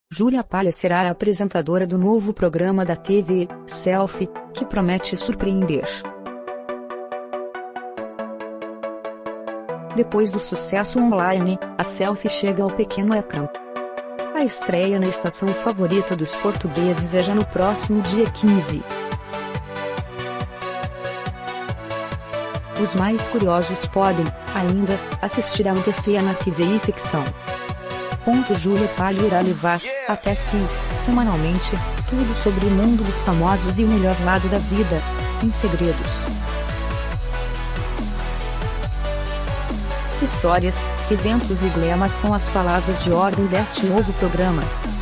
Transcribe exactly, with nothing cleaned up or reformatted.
Júlia Palha será a apresentadora do novo programa da T V, Selfie, que promete surpreender. Depois do sucesso online, a Selfie chega ao pequeno ecrã. A estreia na estação favorita dos portugueses é já no próximo dia quinze. Os mais curiosos podem, ainda, assistir a uma estreia na T V e ficção. Ponto Júlia Palha irá levar, até sim, semanalmente, tudo sobre o mundo dos famosos e o melhor lado da vida, sem segredos. Histórias, eventos e glamour são as palavras de ordem deste novo programa.